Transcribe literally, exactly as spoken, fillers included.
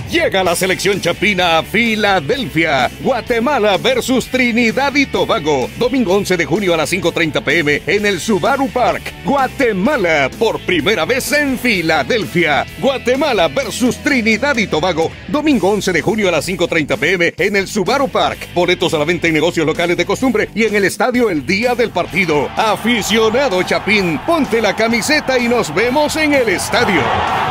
Llega la selección chapina a Filadelfia. Guatemala versus Trinidad y Tobago. Domingo once de junio a las cinco treinta p m en el Subaru Park. Guatemala por primera vez en Filadelfia. Guatemala versus Trinidad y Tobago. Domingo once de junio a las cinco treinta p m en el Subaru Park. Boletos a la venta en negocios locales de costumbre y en el estadio el día del partido. Aficionado chapín, ponte la camiseta y nos vemos en el estadio.